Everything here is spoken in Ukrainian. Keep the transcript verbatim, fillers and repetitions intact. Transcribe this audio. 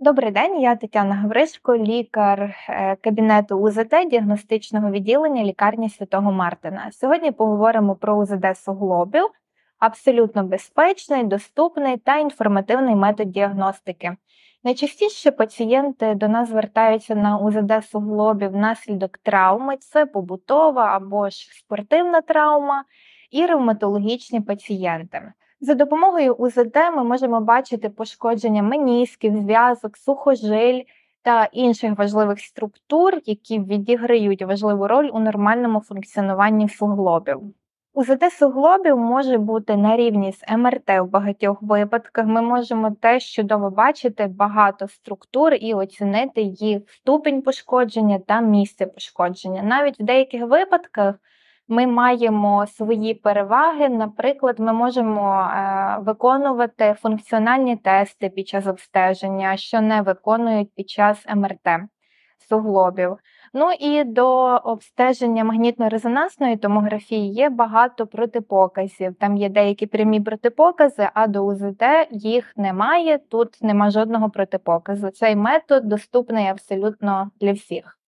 Добрий день, я Тетяна Гавришко, лікар е, кабінету У З Д діагностичного відділення лікарні Святого Мартина. Сьогодні поговоримо про У З Д суглобів, абсолютно безпечний, доступний та інформативний метод діагностики. Найчастіше пацієнти до нас звертаються на У З Д суглобів внаслідок травми, це побутова або ж спортивна травма і ревматологічні пацієнти. За допомогою У З Д ми можемо бачити пошкодження менісків, зв'язок, сухожиль та інших важливих структур, які відіграють важливу роль у нормальному функціонуванні суглобів. У З Д суглобів може бути на рівні з М Р Т в багатьох випадках. Ми можемо теж чудово бачити багато структур і оцінити їх ступінь пошкодження та місце пошкодження. Навіть в деяких випадках ми маємо свої переваги. Наприклад, ми можемо е, виконувати функціональні тести під час обстеження, що не виконують під час М Р Т суглобів. Ну і до обстеження магнітно-резонансної томографії є багато протипоказів. Там є деякі прямі протипокази, а до У З Д їх немає, тут нема жодного протипоказу. Цей метод доступний абсолютно для всіх.